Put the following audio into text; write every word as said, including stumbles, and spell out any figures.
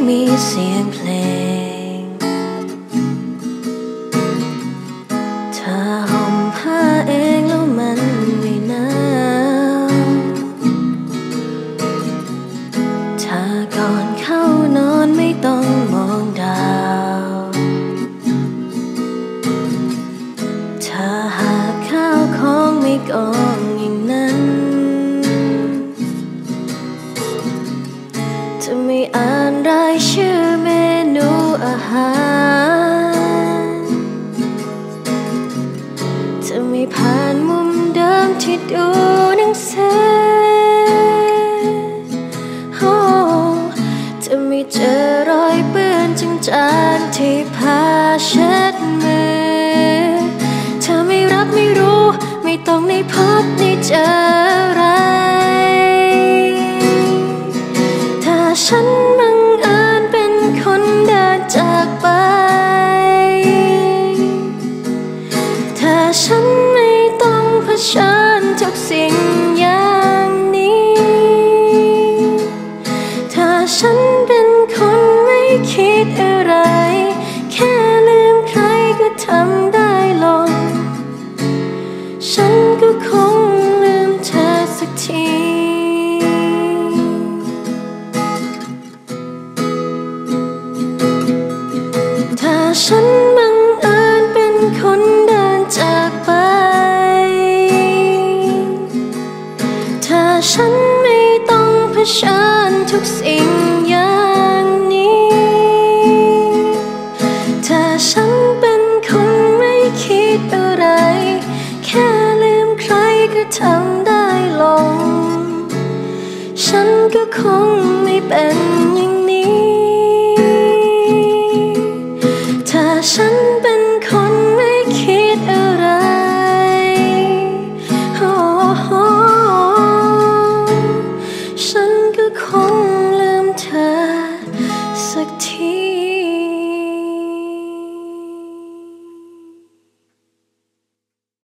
มีเสียงเพลงถ้าห่มผ้าเองแล้วมันไม่หนาวถ้าก่อนเข้านอนไม่ต้องมองดาวถ้าหากข้าวของไม่กองอย่างนั้นจะไม่อ่านรายชื่อเมนูอาหารจะไม่ผ่านมุมเดิมที่ดูหนังสือโอ้จะไม่เจอรอยเปื้อนจางๆที่ผ้าเช็ดมือเธอไม่รักไม่รู้ไม่ต้องในพบในเจออะไรถ้าฉันบังเอิญเป็นคนเดินจากไปถ้าฉันไม่ต้องเผชิญทุกสิ่งอย่างนี้ถ้าฉันเป็นคนไม่คิดอะไรแค่ลืมใครก็ทำได้ลงฉันก็คงลืมเธอสักทีถ้าฉันบังเอิญเป็นคนเดินจากไปถ้าฉันไม่ต้องเผชิญทุกสิ่งอย่างนี้ถ้าฉันเป็นคนไม่คิดอะไรแค่ลืมใครก็ทำได้ลงฉันก็คงไม่เป็นอย่าง